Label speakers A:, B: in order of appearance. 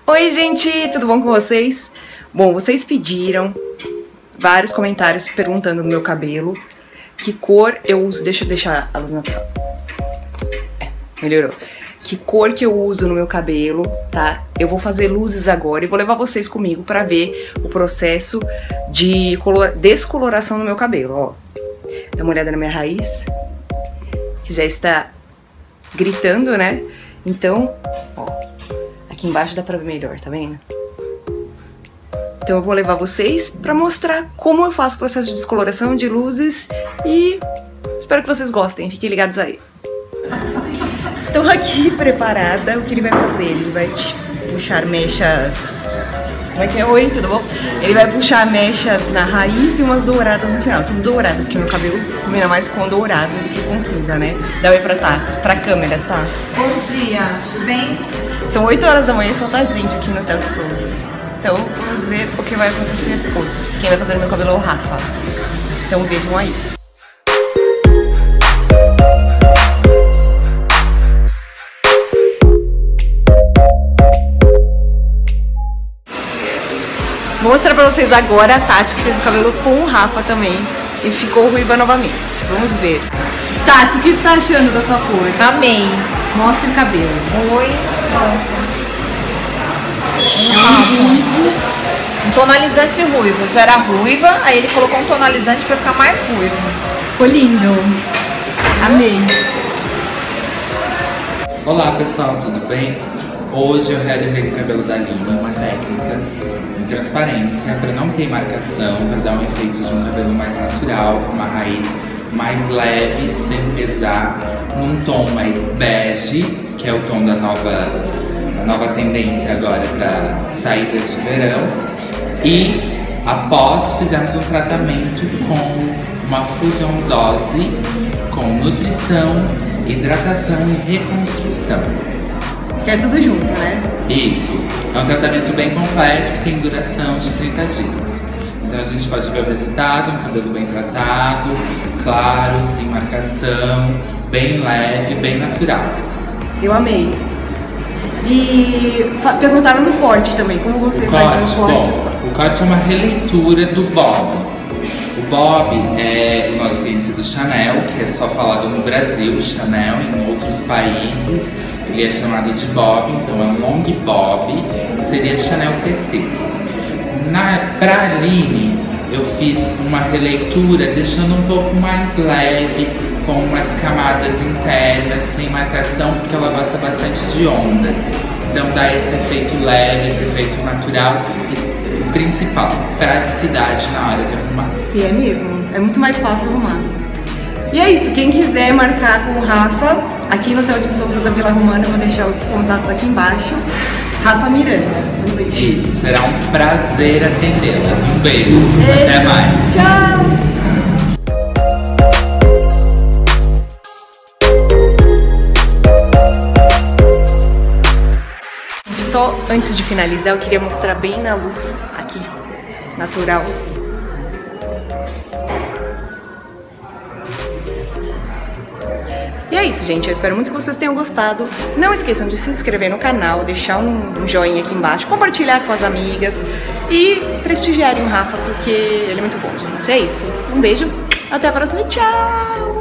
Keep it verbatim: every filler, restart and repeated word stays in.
A: Oi gente, tudo bom com vocês? Bom, vocês pediram vários comentários perguntando do meu cabelo, que cor eu uso, deixa eu deixar a luz natural, é, melhorou, que cor que eu uso no meu cabelo, tá? Eu vou fazer luzes agora e vou levar vocês comigo pra ver o processo de descoloração no meu cabelo, ó. Dá uma olhada na minha raiz, que já está gritando, né? Então, ó, aqui embaixo dá pra ver melhor, tá vendo? Então eu vou levar vocês pra mostrar como eu faço o processo de descoloração de luzes e espero que vocês gostem, fiquem ligados aí. Estou aqui preparada, o que ele vai fazer? Ele vai puxar mechas... Como é que é? Oi, tudo bom? Ele vai puxar mechas na raiz e umas douradas no final, tudo dourado, porque meu cabelo combina mais com dourado do que com cinza, né? Dá oi pra tá, pra câmera, tá?
B: Bom dia, tudo bem?
A: São oito horas da manhã e só tá gente aqui no Hotel de Souza. Então vamos ver o que vai acontecer depois. Quem vai fazer no meu cabelo é o Rafa. Então vejam aí. Vou mostrar pra vocês agora a Tati, que fez o cabelo com o Rafa também. E ficou ruiva novamente. Vamos ver. Tati, o que você tá achando da sua cor?
B: Amei.
A: Mostre o cabelo.
B: Oi. Um, um tonalizante ruivo. Já era ruiva, aí ele colocou um tonalizante pra ficar mais ruivo.
A: Ficou lindo. Amei.
C: Olá pessoal, tudo bem? Hoje eu realizei o cabelo da Lina, uma técnica de transparência para não ter marcação, para dar um efeito de um cabelo mais natural, uma raiz mais leve, sem pesar, num tom mais bege, que é o tom da nova, da nova tendência agora para saída de verão. E após fizemos um tratamento com uma fusion dose, com nutrição, hidratação e reconstrução.
A: Que é tudo junto, né?
C: Isso. É um tratamento bem completo, que tem duração de trinta dias. Então a gente pode ver o resultado, um cabelo bem tratado, claro, sem marcação, bem leve, bem natural.
A: Eu amei. E perguntaram no corte também, como você
C: o
A: faz
C: corte,
A: no corte?
C: Bom, o corte é uma releitura do Bob. O Bob é o nosso conhecido Chanel, que é só falado no Brasil, Chanel, em outros países ele é chamado de Bob, então é um long bob, que seria Chanel crescido. Para a Aline, eu fiz uma releitura deixando um pouco mais leve, com umas camadas internas, sem marcação, porque ela gosta bastante de ondas. Então dá esse efeito leve, esse efeito natural e o principal, praticidade na hora de arrumar.
A: E é mesmo, é muito mais fácil arrumar. E é isso, quem quiser marcar com o Rafa, aqui no Hotel de Souza da Vila Romana, eu vou deixar os contatos aqui embaixo. Rafa Miranda. Um beijo.
C: Isso, será um prazer atendê-las. Um beijo, beijo. Até mais.
A: Tchau! Só antes de finalizar, eu queria mostrar bem na luz aqui, natural. E é isso, gente. Eu espero muito que vocês tenham gostado. Não esqueçam de se inscrever no canal, deixar um joinha aqui embaixo, compartilhar com as amigas e prestigiarem o Rafa, porque ele é muito bom, gente. É isso. Um beijo, até a próxima e tchau!